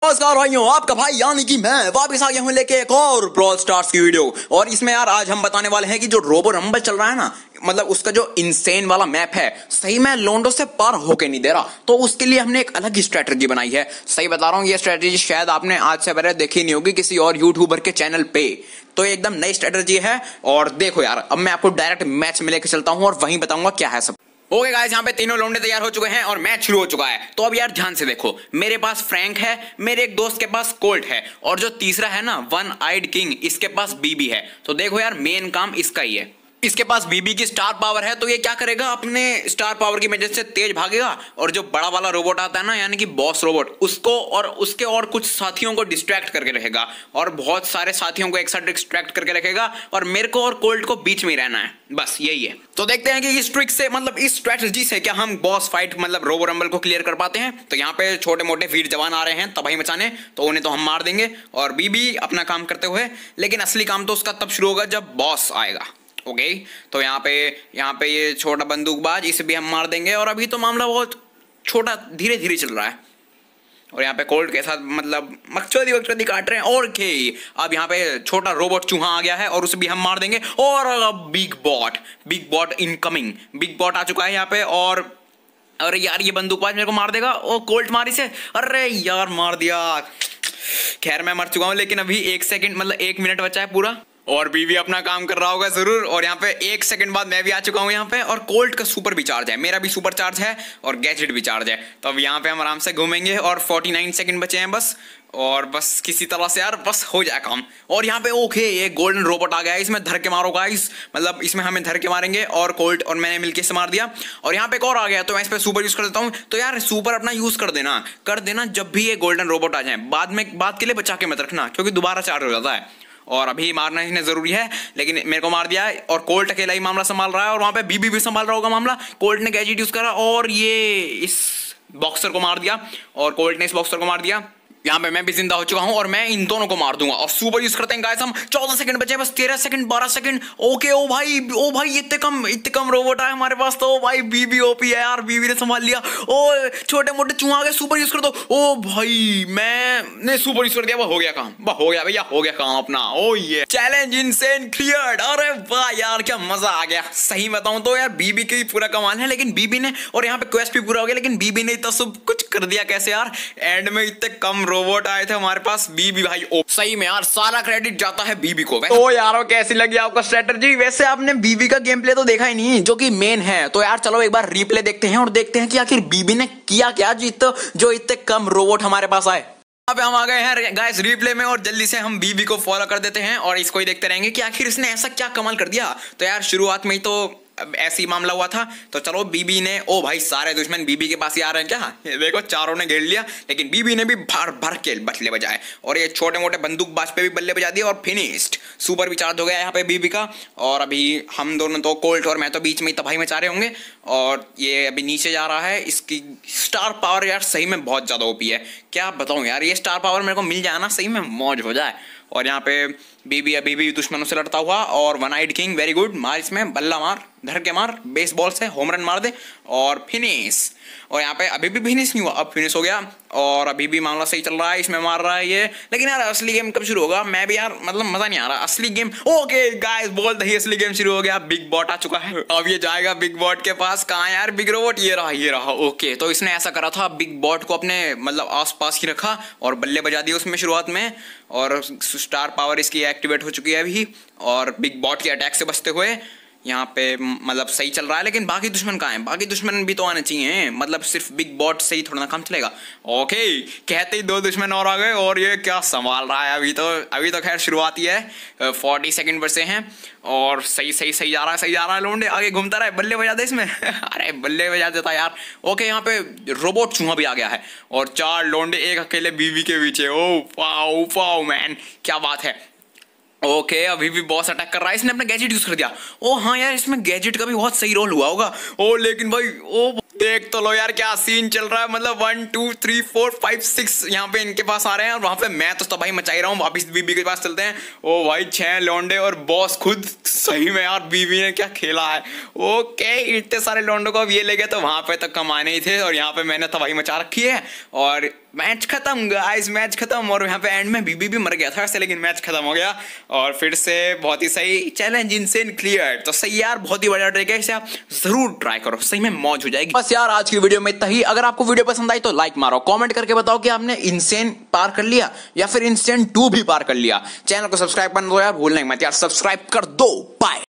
नमस्कार भाइयों, आपका भाई यानी कि मैं वापस आ गया हूँ लेके एक और ब्रॉल स्टार्स की वीडियो। और इसमें यार आज हम बताने वाले हैं कि जो रोबो रंबल चल रहा है ना, मतलब उसका जो इंसेन वाला मैप है, सही में लोंडो से पार होके नहीं दे रहा। तो उसके लिए हमने एक अलग ही स्ट्रेटजी बनाई है। सही बता रहा हूँ, ये स्ट्रेटजी शायद आपने आज से पहले देखी नहीं होगी किसी और यूट्यूबर के चैनल पे। तो एकदम नई स्ट्रेटजी है। और देखो यार, अब मैं आपको डायरेक्ट मैच में लेकर चलता हूँ और वहीं बताऊंगा क्या है सब। ओके गाइस, यहाँ पे तीनों लौंडे तैयार हो चुके हैं और मैच शुरू हो चुका है। तो अब यार ध्यान से देखो, मेरे पास फ्रैंक है, मेरे एक दोस्त के पास कोल्ट है, और जो तीसरा है ना वन आइड किंग, इसके पास बीबी है। तो देखो यार, मेन काम इसका ही है। इसके पास बीबी की स्टार पावर है, तो ये क्या करेगा, अपने स्टार पावर की वजह से तेज भागेगा और जो बड़ा वाला रोबोट आता है ना, यानी कि बॉस रोबोट, उसको और उसके और कुछ साथियों को डिस्ट्रैक्ट करके रखेगा, और बहुत सारे साथियों को एक साथ डिस्ट्रैक्ट करके रखेगा, और मेरे को और कोल्ट को बीच में ही रहना है। बस यही है। तो देखते हैं कि इस ट्रिक से, मतलब इस स्ट्रेटजी से क्या हम बॉस फाइट, मतलब रोबो रंबल को क्लियर कर पाते हैं। तो यहाँ पे छोटे मोटे वीर जवान आ रहे हैं तबाही मचाने, तो उन्हें तो हम मार देंगे और बीबी अपना काम करते हुए। लेकिन असली काम तो उसका तब शुरू होगा जब बॉस आएगा। ओके, तो यहाँ पे ये छोटा बंदूकबाज, इसे भी हम मार देंगे। और अभी तो मामला बहुत छोटा, धीरे धीरे चल रहा है। और यहाँ पे कोल्ट के साथ मतलब मकचोदी काट रहे हैं। और के अब यहाँ पे छोटा रोबोट चूहा आ गया है और उसे भी हम मार देंगे। और अब big bot incoming, big bot आ चुका है यहाँ पे। और अरे यार, ये बंदूकबाज मेरे को मार देगा। ओ कोल्ट मारी से, अरे यार मार दिया। खैर मैं मर चुका हूँ, लेकिन अभी 1 सेकंड, मतलब 1 मिनट बचा है पूरा। और बीवी अपना काम कर रहा होगा जरूर। और यहाँ पे 1 सेकंड बाद मैं भी आ चुका हूँ यहाँ पे। और कोल्ट का सुपर भी चार्ज है, मेरा भी सुपर चार्ज है, और गैजेट भी चार्ज है। तो अब यहाँ पे हम आराम से घूमेंगे। और 49 सेकंड बचे हैं बस। और बस किसी तरह से यार बस हो जाए काम। और यहाँ पे ओके, एक गोल्डन रोबोट आ गया है, इसमें धर के मारो गाइस, मतलब इसमें हमें धर के मारेंगे। और कोल्ट और मैंने मिलके से मार दिया। और यहाँ पे एक और आ गया, तो मैं इस पे सुपर यूज कर देता हूँ। तो यार सुपर अपना यूज कर देना जब भी ये गोल्डन रोबोट आ जाए। बाद के लिए बचा के मत रखना, क्योंकि दोबारा चार्ज हो जाता है और अभी मारना ही जरूरी है। लेकिन मेरे को मार दिया है और कोल्ट अकेला ही मामला संभाल रहा है। और वहां पे बीबी भी संभाल रहा होगा मामला। कोल्ट ने गैजेट यूज करा और ये इस बॉक्सर को मार दिया, और कोल्ट ने इस बॉक्सर को मार दिया। यहाँ पे मैं भी जिंदा हो चुका हूँ और मैं इन दोनों को मार दूंगा। और सुपर यूज करते हैं गाइस हम। 14 सेकंड बचे, बस 13 सेकंड, 12 सेकंड। ओके, ओ भाई इतने कम रोबोट है हमारे पास। तो भाई बीबी ओपी है यार, बीबी ने संभाल लिया। ओ छोटे मोटे चूहा आ गए, सुपर यूज कर दो। ओ भाई मैंने सुपर यूज कर दिया, हो गया काम, हो गया भैया, हो गया काम अपना। ओ ये चैलेंज इनसेन क्लियर्ड। अरे वाह यार, क्या मजा आ गया। सही बताऊं तो यार बीबी के ही पूरा कमाल है, लेकिन बीबी ने, और यहाँ पे क्वेस्ट भी पूरा हो गया, लेकिन बीबी ने तो सब कुछ कर दिया। कैसे यार, एंड में इतने कम रोबोट आए थे हमारे पास। बीबी भाई सही में यार सारा क्रेडिट जाता है बीबी को। तो यारो कैसी लगी आपको स्ट्रेटजी? वैसे आपने बीबी का गेम प्ले तो देखा ही नहीं, जो कि मेन है। तो यार चलो एक बार रिप्ले देखते हैं और देखते हैं कि आखिर बीबी ने किया क्या जो इतने कम रोबोट हमारे पास आए। अब हम आ गए हैं गाइस रिप्ले में, और जल्दी से हम बीबी को फॉलो कर देते हैं और इसको ही देखते रहेंगे कि आखिर इसने ऐसा क्या कमाल कर दिया। तो यार शुरुआत में ही तो ऐसे ही मामला हुआ था। तो चलो बीबी ने, ओ भाई सारे दुश्मन बीबी के पास ही आ रहे हैं क्या? ये देखो चारों ने घेर लिया, लेकिन बीबी ने भी भर के बल्ले बजाए। और ये छोटे मोटे बंदूकबाज पे भी बल्ले बजा दिए और फिनिश्ड। सुपर भी चार्ज हो गया यहाँ पे बीबी का। और अभी हम दोनों तो, कोल्ट और मैं तो बीच में ही तबाही मचा रहे होंगे। और ये अभी नीचे जा रहा है। इसकी स्टार पावर यार सही में बहुत ज्यादा ओपी है, क्या बताऊं यार। ये स्टार पावर मेरे को मिल जाए ना, सही में मौज हो जाए। और यहाँ पे बीबी अभी भी दुश्मनों से लड़ता हुआ। और one eyed king, very good, मार इसमें, बल्ला मार, धर के मार, बेसबॉल से होम रन मार दे और फिनिश। और यहाँ पे अभी भी फिनिश नहीं हुआ, अब फिनिश हो गया। और अभी भी मामला सही चल रहा है, इसमें मार रहा है ये। लेकिन यार असली गेम कब शुरू होगा? मैं भी यार मतलब मजा नहीं आ रहा असली गेम। ओके गाइस, बोलते ही असली गेम शुरू हो गया। बिग बॉट आ चुका है, अब ये जाएगा बिग बॉट के पास। कहाँ यार बिग रोबोट? ये रहा। ओके, तो इसने ऐसा करा था, बिग बॉट को अपने मतलब आस पास ही रखा और बल्ले बजा दिए उसमें शुरुआत में। और स्टार पावर इसकी एक्टिवेट हो चुकी है अभी, और बिग बॉट के अटैक से बचते हुए यहाँ पे मतलब सही चल रहा है। लेकिन बाकी दुश्मन कहाँ हैं? बाकी दुश्मन भी तो आने चाहिए, मतलब सिर्फ बिग बॉट से ही थोड़ा ना काम चलेगा। ओके, कहते ही 2 दुश्मन और आ गए, और ये क्या संभाल रहा है अभी तो खैर शुरुआत ही है। 40 सेकंड बचे हैं और सही जा रहा है। लोंडे आगे घूमता रहा है, बल्ले बजा दे इसमें। अरे बल्ले बजा देता यार। ओके, यहाँ पे रोबोट चूहा भी आ गया है और 4 लोंडे एक अकेले बीवी के पीछे। ओ वाओ मैन, क्या बात है। ओके, अभी भी बॉस अटैक कर रहा है। इसने अपना गैजेट यूज कर दिया। ओ हाँ यार, इसमें गैजेट का भी बहुत सही रोल हुआ होगा। ओ लेकिन भाई, ओ देख तो लो यार क्या सीन चल रहा है। मतलब 1 2 3 4 5 6 यहाँ पे इनके पास आ रहे हैं, और वहां पे मैं तो तबाही मचाई रहा हूँ। वापिस बीबी के पास चलते हैं। ओ भाई 6 लौंडे और बॉस खुद। सही में यार बीबी ने क्या खेला है। ओके, इतने सारे लौंडों को अब ये ले गए तो वहां पे तक कमाने ही थे, और यहाँ पे मैंने तबाही मचा रखी है। और मैच खत्म गाइस, मैच खत्म। और यहाँ पे एंड में बीबी भी मर गया था वैसे, लेकिन मैच खत्म हो गया और फिर से बहुत ही सही चैलेंज इंसेन क्लियर। तो सही यार, बहुत ही बढ़िया ट्रिक है, इसे आप जरूर ट्राई करो, सही में मौज हो जाएगी। बस यार आज की वीडियो में इतना ही। अगर आपको वीडियो पसंद आई तो लाइक मारो, कमेंट करके बताओ कि आपने इंसेन पार कर लिया या फिर इंसेन 2 भी पार कर लिया। चैनल को सब्सक्राइब करना दो यार, भूलना मत यार, सब्सक्राइब कर दो। बाय।